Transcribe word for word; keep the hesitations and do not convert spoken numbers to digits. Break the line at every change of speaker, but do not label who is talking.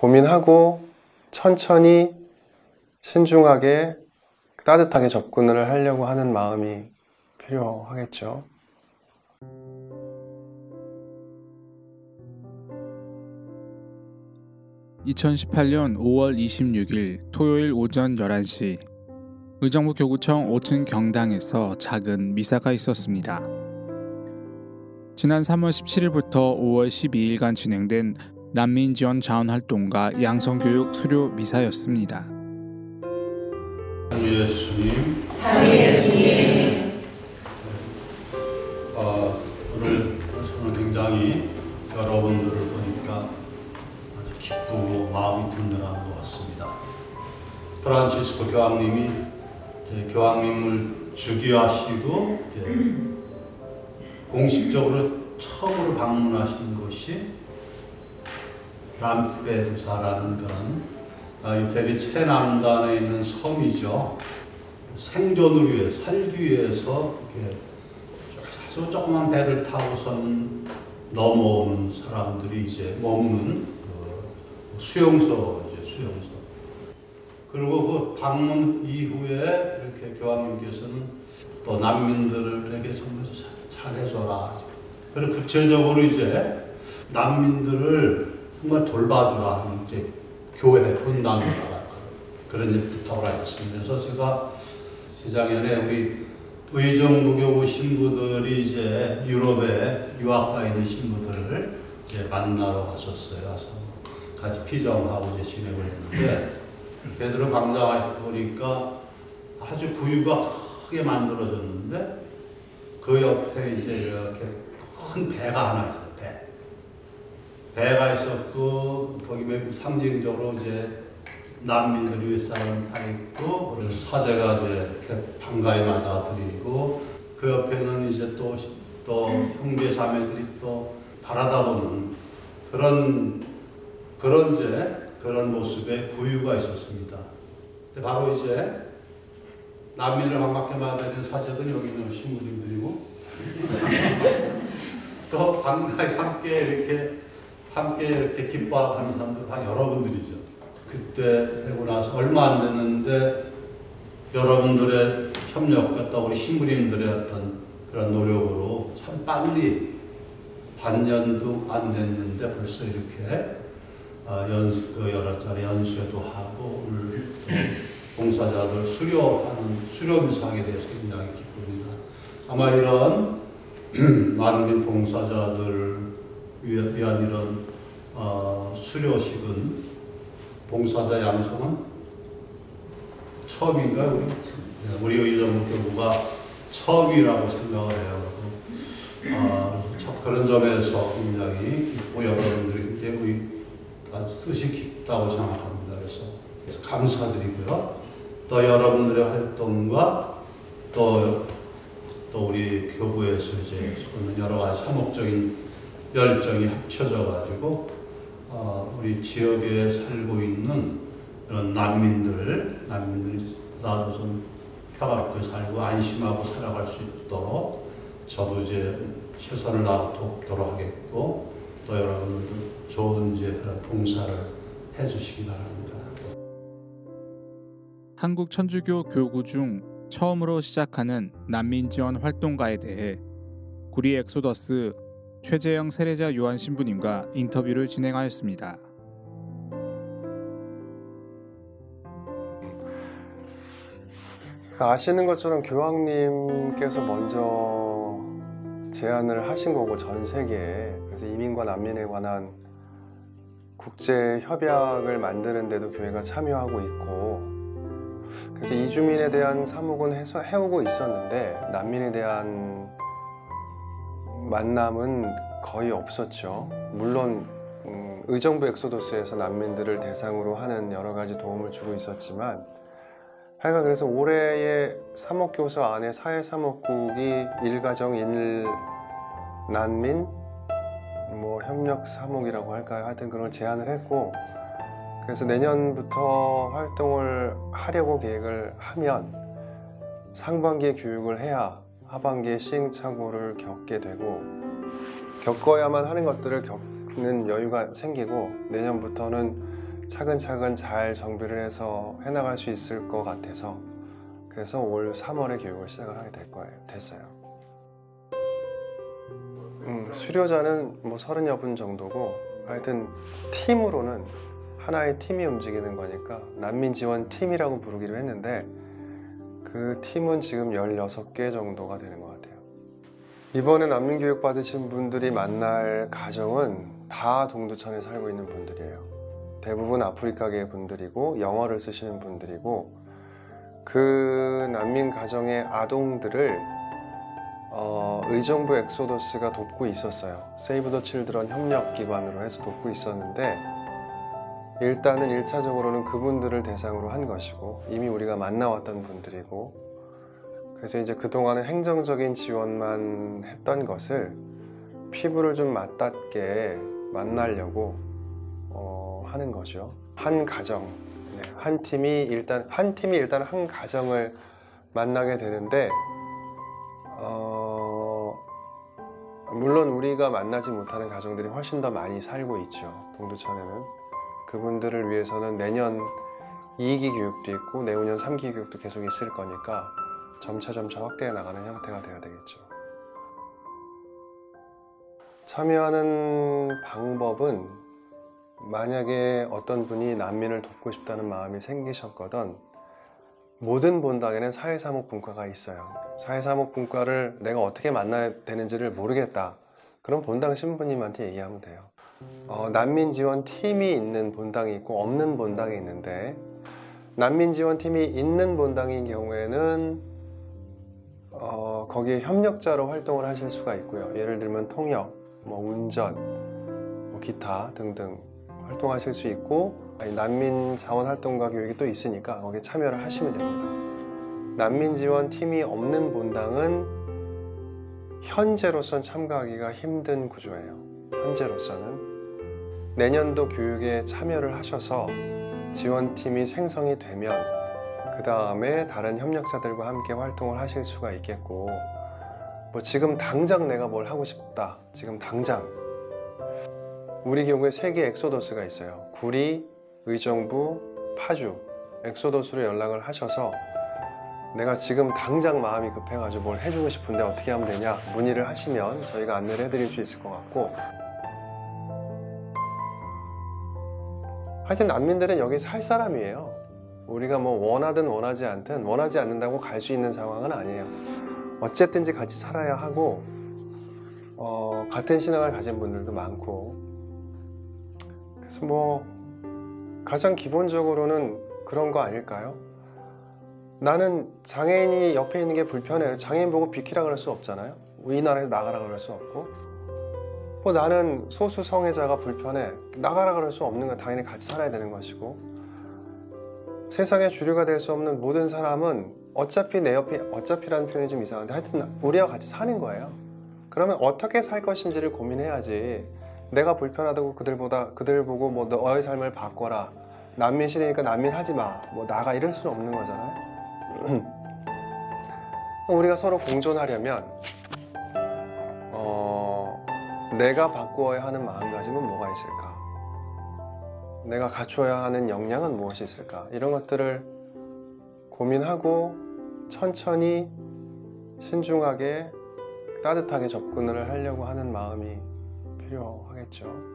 고민하고 천천히 신중하게 따뜻하게 접근을 하려고 하는 마음이 필요하겠죠.
이천십팔년 오월 이십육일 토요일 오전 열한 시 의정부 교구청 오 층 경당에서 작은 미사가 있었습니다. 지난 삼월 십칠일부터 오월 십이일간 진행된 난민지원 자원활동과 양성교육 수료 미사였습니다.
참 예수님,
참 예수님.
어, 오늘 저는 굉장히 여러분들을 보니까 아주 기쁘고 마음이 든든한 것 같습니다. 프란치스코 교황님이 교황님을 주기하시고 공식적으로 처음으로 방문하신 곳이 람페두사라는 그런 이태리 최남단에 있는 섬이죠. 생존을 위해, 살기 위해서 이렇게 아주 조그만 배를 타고선 넘어오는 사람들이 이제 머무는 그 수용소, 이제 수용소. 그리고 그 방문 이후에 이렇게 교황님께서는 또 난민들에게 정말 잘해줘라. 그리고 구체적으로 이제 난민들을 정말 돌봐주라 하는 이제 교회 분단을 그런 부탁을 하셨습니다. 그래서 제가 시장년에 우리 의정부교구 신부들이 이제 유럽에 유학 가 있는 신부들을 이제 만나러 갔었어요. 그래서 같이 피정하고 이제 진행을 했는데 베드로 광장에 보니까 아주 구유가 크게 만들어졌는데 그 옆에 이제 이렇게 큰 배가 하나 있어요. 배. 배가 있었고 거기 상징적으로 이제 난민들이 윗사람 타 있고 그리고 사제가 이제 이렇게 반가이 맞아 드리고 그 옆에는 이제 또, 또 형제 자매들이 또 바라다보는 그런 그런 이제 그런 모습의 부유가 있었습니다. 바로 이제 난민을 반갑게 맞아들이는 사제들은 여기 있는 신부님들이고 또 반가이 함께 이렇게 함께 이렇게 기뻐하는 사람들 다 여러분들이죠. 그때 되고 나서 얼마 안 됐는데 여러분들의 협력과 또 우리 신부님들의 어떤 그런 노력으로 참 빨리 반년도 안 됐는데 벌써 이렇게 어, 연수, 그 여러 차례 연수회도 하고 오늘 봉사자들 수료하는 수료미사하게 돼서 굉장히 기쁩니다. 아마 이런 난민 봉사자들 위한 이런 어, 수료식은 봉사자 양성은 처음인가요? 우리 우리 의정부교구가 처음이라고 생각을 해요. 어, 그런 점에서 굉장히 기쁘고 여러분들이 굉장히 뜻이 깊다고 생각합니다. 그래서, 그래서 감사드리고요. 또 여러분들의 활동과 또, 또 우리 교구에서 이제 여러 가지 사목적인 열정이 합쳐져 가지고 어, 우리 지역에 살고 있는 그런 난민들, 난민들이 나도 좀 평화롭게 살고 안심하고 살아갈 수 있도록 저도 이제 최선을 다하도록 하겠고 또 여러분들도 좋은 이제 그런 봉사를 해주시기 바랍니다.
한국 천주교 교구 중 처음으로 시작하는 난민 지원 활동가에 대해 구리 엑소더스 최재영 세례자 요한 신부님과 인터뷰를 진행하였습니다.
아시는 것처럼 교황님께서 먼저 제안을 하신 거고 전 세계에 그래서 이민과 난민에 관한 국제 협약을 만드는 데도 교회가 참여하고 있고 그래서 이주민에 대한 사목은 해서 해오고 있었는데 난민에 대한 만남은 거의 없었죠. 물론 음, 의정부 엑소더스에서 난민들을 대상으로 하는 여러 가지 도움을 주고 있었지만 하여간 그래서 올해의 사목교서 안에 사회사목국이 일가정 일난민 뭐 협력 사목이라고 할까요? 하여튼 그걸 제안을 했고 그래서 내년부터 활동을 하려고 계획을 하면 상반기에 교육을 해야 하반기에 시행착오를 겪게 되고 겪어야만 하는 것들을 겪는 여유가 생기고 내년부터는 차근차근 잘 정비를 해서 해나갈 수 있을 것 같아서 그래서 올 삼월에 교육을 시작을 하게 될 거예요. 됐어요. 음, 수료자는 뭐 서른여 분 정도고 하여튼 팀으로는 하나의 팀이 움직이는 거니까 난민지원팀이라고 부르기로 했는데 그 팀은 지금 열여섯 개 정도가 되는 것 같아요. 이번에 난민교육 받으신 분들이 만날 가정은 다 동두천에 살고 있는 분들이에요. 대부분 아프리카계 분들이고 영어를 쓰시는 분들이고 그 난민 가정의 아동들을 어, 의정부 엑소더스가 돕고 있었어요. 세이브 더 칠드런 협력기관으로 해서 돕고 있었는데 일단은 일 차적으로는 그분들을 대상으로 한 것이고 이미 우리가 만나왔던 분들이고 그래서 이제 그동안은 행정적인 지원만 했던 것을 피부를 좀 맞닿게 만나려고 어, 하는 거죠. 한 가정, 네, 한 팀이 일단 한 팀이 일단 한 가정을 만나게 되는데 어, 물론 우리가 만나지 못하는 가정들이 훨씬 더 많이 살고 있죠. 동두천에는 그분들을 위해서는 내년 이 기 교육도 있고 내후년 삼 기 교육도 계속 있을 거니까 점차 점차 확대해 나가는 형태가 되어야 되겠죠. 참여하는 방법은 만약에 어떤 분이 난민을 돕고 싶다는 마음이 생기셨거든 모든 본당에는 사회사목분과가 있어요. 사회사목분과를 내가 어떻게 만나야 되는지를 모르겠다. 그럼 본당 신부님한테 얘기하면 돼요. 어, 난민지원팀이 있는 본당이 있고 없는 본당이 있는데 난민지원팀이 있는 본당인 경우에는 어, 거기에 협력자로 활동을 하실 수가 있고요. 예를 들면 통역, 뭐 운전, 뭐 기타 등등 활동하실 수 있고 아니, 난민 자원활동가 교육이 또 있으니까 거기에 참여를 하시면 됩니다. 난민지원팀이 없는 본당은 현재로선 참가하기가 힘든 구조예요. 현재로서는 내년도 교육에 참여를 하셔서 지원팀이 생성이 되면 그 다음에 다른 협력자들과 함께 활동을 하실 수가 있겠고 뭐 지금 당장 내가 뭘 하고 싶다 지금 당장 우리 경우에 세 개 엑소더스가 있어요. 구리, 의정부, 파주 엑소더스로 연락을 하셔서 내가 지금 당장 마음이 급해가지고 뭘 해주고 싶은데 어떻게 하면 되냐 문의를 하시면 저희가 안내를 해드릴 수 있을 것 같고 하여튼 난민들은 여기 살 사람이에요. 우리가 뭐 원하든 원하지 않든 원하지 않는다고 갈 수 있는 상황은 아니에요. 어쨌든지 같이 살아야 하고 어, 같은 신앙을 가진 분들도 많고 그래서 뭐 가장 기본적으로는 그런 거 아닐까요? 나는 장애인이 옆에 있는 게 불편해요. 장애인 보고 비키라 그럴 수 없잖아요. 이 나라에서 나가라 그럴 수 없고 뭐 나는 소수 성애자가 불편해 나가라 그럴 수 없는 건 당연히 같이 살아야 되는 것이고 세상의 주류가 될 수 없는 모든 사람은 어차피 내 옆에 어차피라는 표현이 좀 이상한데 하여튼 우리와 같이 사는 거예요. 그러면 어떻게 살 것인지를 고민해야지 내가 불편하다고 그들보다 그들 보고 뭐 너의 삶을 바꿔라 난민 싫으니까 난민 하지 마 뭐 나가 이럴 수는 없는 거잖아요. 우리가 서로 공존하려면 어, 내가 바꾸어야 하는 마음가짐은 뭐가 있을까? 내가 갖추어야 하는 역량은 무엇이 있을까? 이런 것들을 고민하고 천천히 신중하게 따뜻하게 접근을 하려고 하는 마음이 필요하겠죠.